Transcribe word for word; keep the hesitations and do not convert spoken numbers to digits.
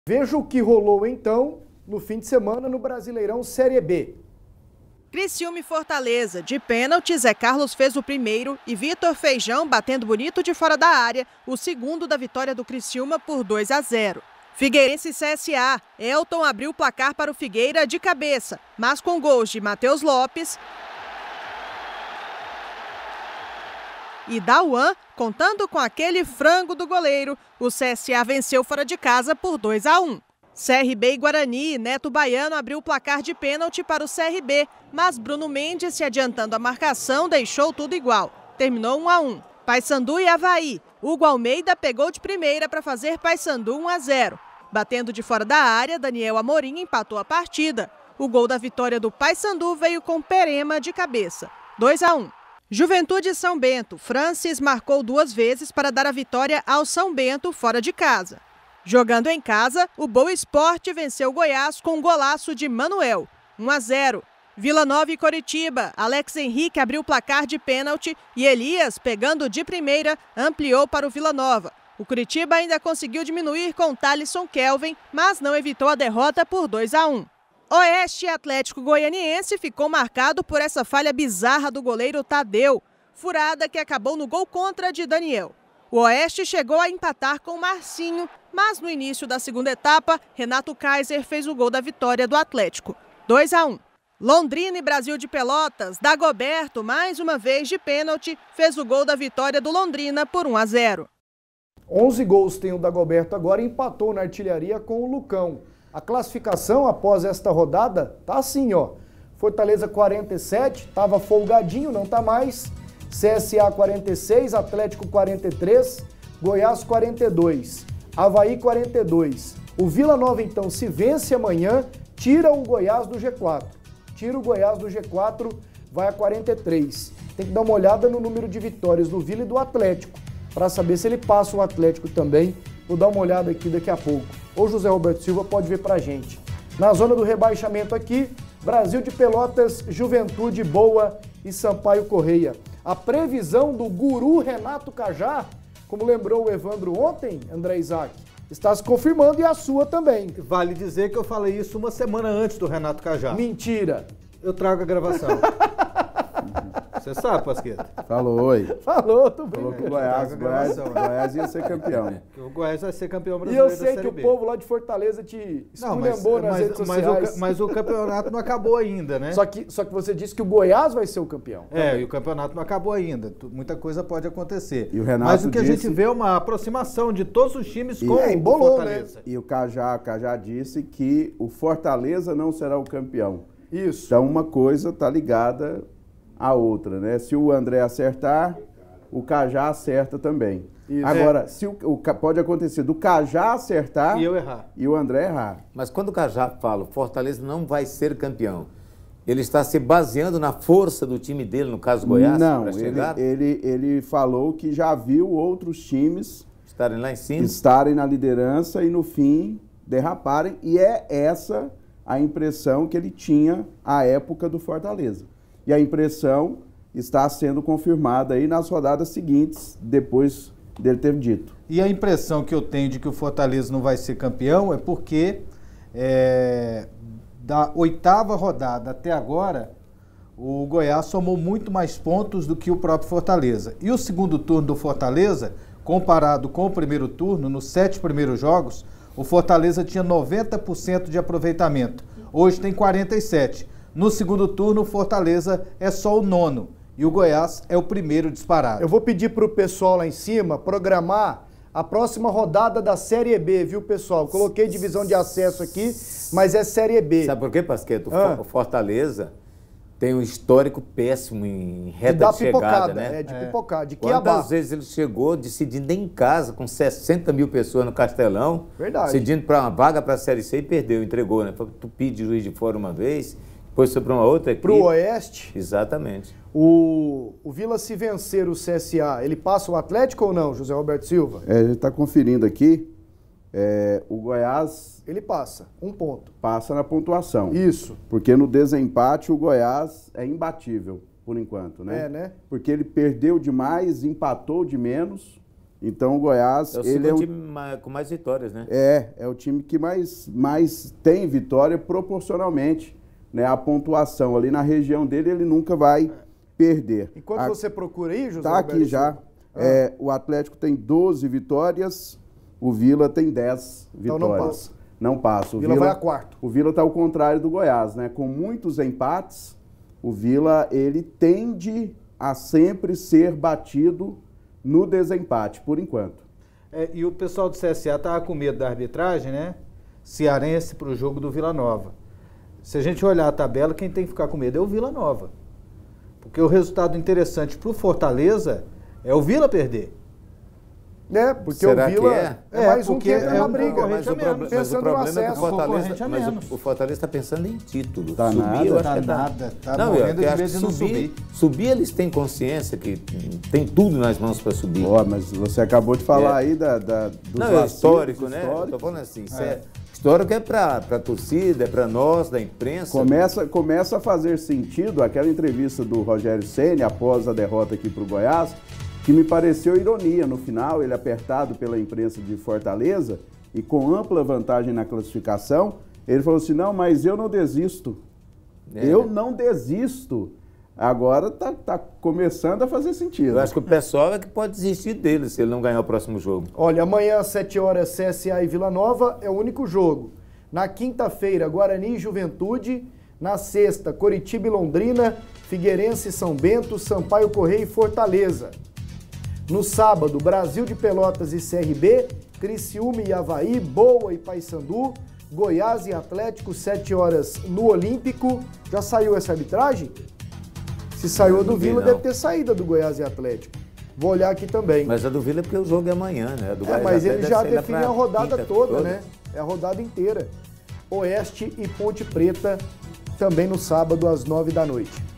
Veja o que rolou então no fim de semana no Brasileirão Série B. Criciúma e Fortaleza, de pênalti, Zé Carlos fez o primeiro e Vitor Feijão, batendo bonito de fora da área, o segundo da vitória do Criciúma por dois a zero. Figueirense e C S A, Elton abriu o placar para o Figueira de cabeça, mas com gols de Matheus Lopes e Dauan, contando com aquele frango do goleiro, o C S A venceu fora de casa por dois a um. C R B e Guarani, Neto Baiano abriu o placar de pênalti para o C R B, mas Bruno Mendes, se adiantando a marcação, deixou tudo igual. Terminou um a um. Paysandu e Avaí, Hugo Almeida pegou de primeira para fazer Paysandu um a zero. Batendo de fora da área, Daniel Amorim empatou a partida. O gol da vitória do Paysandu veio com Perema de cabeça, dois a um. Juventude e São Bento, Francis marcou duas vezes para dar a vitória ao São Bento fora de casa. Jogando em casa, o Boa Esporte venceu o Goiás com um golaço de Manuel, um a zero. Vila Nova e Coritiba, Alex Henrique abriu o placar de pênalti e Elias, pegando de primeira, ampliou para o Vila Nova. O Coritiba ainda conseguiu diminuir com Thalisson Kelvin, mas não evitou a derrota por dois a um. Oeste e Atlético Goianiense ficou marcado por essa falha bizarra do goleiro Tadeu, furada que acabou no gol contra de Daniel. O Oeste chegou a empatar com Marcinho, mas no início da segunda etapa, Renato Kaiser fez o gol da vitória do Atlético, dois a um. Londrina e Brasil de Pelotas, Dagoberto, mais uma vez de pênalti, fez o gol da vitória do Londrina por um a zero. onze gols tem o Dagoberto agora e empatou na artilharia com o Lucão. A classificação após esta rodada tá assim, ó. Fortaleza quarenta e sete, tava folgadinho, não tá mais. C S A quarenta e seis, Atlético quarenta e três, Goiás quarenta e dois, Avaí quarenta e dois. O Vila Nova então, se vence amanhã, tira o Goiás do G quatro. Tira o Goiás do G quatro, vai a quarenta e três. Tem que dar uma olhada no número de vitórias do Vila e do Atlético, para saber se ele passa o Atlético também. Vou dar uma olhada aqui daqui a pouco. O José Roberto Silva pode ver pra gente. Na zona do rebaixamento aqui, Brasil de Pelotas, Juventude Boa e Sampaio Correia. A previsão do guru Renato Cajá, como lembrou o Evandro ontem, André Isaac, está se confirmando e a sua também. Vale dizer que eu falei isso uma semana antes do Renato Cajá. Mentira. Eu trago a gravação. Você sabe, Pasqueta? Falou, oi. Falou, tô Falou brincando. que o Goiás, Goiás, Goiás ia ser campeão. O Goiás vai ser campeão E brasileiro eu sei da que Série o B. povo lá de Fortaleza te Não, mas, esculhambou nas mas, redes mas, sociais. o, mas o campeonato não acabou ainda, né? Só que, só que você disse que o Goiás vai ser o campeão. É, e o campeonato não acabou ainda. Tu- Muita coisa pode acontecer. E o Renato mas o que a disse- gente vê é uma aproximação de todos os times E- com É, o embolou, Fortaleza. E o Cajá, o Cajá disse que o Fortaleza não será o campeão. Isso. Então uma coisa está ligada à outra, né? Se o André acertar, o Cajá acerta também. Isso. Agora, se o, o ca- pode acontecer do Cajá acertar E eu errar. e o André errar. Mas quando o Cajá fala, o Fortaleza não vai ser campeão, ele está se baseando na força do time dele, no caso Goiás, Não, para ele, chegar, ele, ele falou que já viu outros times estarem lá em cima. estarem na liderança e no fim derraparem, e é essa a impressão que ele tinha à época do Fortaleza. E a impressão está sendo confirmada aí nas rodadas seguintes, depois dele ter dito. E a impressão que eu tenho de que o Fortaleza não vai ser campeão é porque é, da oitava rodada até agora, o Goiás somou muito mais pontos do que o próprio Fortaleza. E o segundo turno do Fortaleza, comparado com o primeiro turno, nos sete primeiros jogos, o Fortaleza tinha noventa por cento de aproveitamento. Hoje tem quarenta e sete por cento. No segundo turno, o Fortaleza é só o nono. E o Goiás é o primeiro disparado. Eu vou pedir pro pessoal lá em cima programar a próxima rodada da Série B, viu, pessoal? Coloquei divisão de acesso aqui, mas é Série B. Sabe por quê, Pasqueto? O Ah. Fo- o Fortaleza tem um histórico péssimo em De reta dar de chegada, pipocada, né? é de pipocada, de Cuiabá. Quantas vezes ele chegou decidindo em casa com sessenta mil pessoas no Castelão, Verdade. decidindo para uma vaga para a Série C e perdeu, entregou, né? Foi pro Tupi de Juiz de Fora uma vez, depois foi para uma outra equipe. Pro Oeste, Exatamente. o, o Vila se vencer o C S A, ele passa o Atlético ou não, José Roberto Silva? É, a gente está conferindo aqui, é, o Goiás Ele passa, um ponto. passa na pontuação. Isso. Porque no desempate o Goiás é imbatível, por enquanto, né? É, né? Porque ele perdeu demais, empatou de menos Então o Goiás, É o ele segundo é um time ma- com mais vitórias, né? É, é o time que mais, mais tem vitória proporcionalmente, né? A pontuação ali na região dele, ele nunca vai perder. Enquanto A- você procura aí, José Tá aqui Roberto já. Silva. Ah. É, o Atlético tem doze vitórias, o Vila tem dez Então vitórias. não passa. Não passa. O Vila vai a quarto. O Vila está ao contrário do Goiás, né? Com muitos empates, o Vila ele tende a sempre ser batido no desempate, por enquanto. É, e o pessoal do C S A estava com medo da arbitragem, né? Cearense para o jogo do Vila Nova. Se a gente olhar a tabela, quem tem que ficar com medo é o Vila Nova. Porque o resultado interessante para o Fortaleza é o Vila perder. É, porque Será o Vila que é? é, É, mais um porque que entra é na um briga. concorrente Mas a o, menos. proble- mas o Pensando no problema é que o acesso. Fortaleza, Concorrente a mas o- menos. o Fortaleza está pensando em título. Tá subir, nada, eu acho tá que nada, tá não, eu morrendo de acho medo que de não subir, subir. subir eles têm consciência que tem tudo nas mãos para subir. Ó, mas você acabou de falar É. aí da, da, dos Não, é vacilos histórico, né? Eu tô históricos. falando assim, isso é. Histórico é para a torcida, é para nós, da imprensa. Começa, começa a fazer sentido aquela entrevista do Rogério Ceni após a derrota aqui para o Goiás, que me pareceu ironia. No final, ele apertado pela imprensa de Fortaleza e com ampla vantagem na classificação, ele falou assim, não, mas eu não desisto. É. Eu não desisto. Agora tá, tá começando a fazer sentido. Eu acho que o pessoal é que pode desistir dele se ele não ganhar o próximo jogo. Olha, amanhã às sete horas, C S A e Vila Nova é o único jogo. Na quinta-feira, Guarani e Juventude. Na sexta, Coritiba e Londrina, Figueirense e São Bento, Sampaio Correia e Fortaleza. No sábado, Brasil de Pelotas e C R B, Criciúma e Avaí, Boa e Paysandu, Goiás e Atlético, sete horas no Olímpico. Já saiu essa arbitragem? Se saiu a do Não vi, Vila, não. deve ter saído a do Goiás e Atlético. Vou olhar aqui também. Mas a do Vila é porque o jogo é amanhã, né? A do É, Goiás mas até ele deve já sair lá define pra a rodada quinta toda, né? É a rodada inteira. Oeste e Ponte Preta, também no sábado, às nove da noite.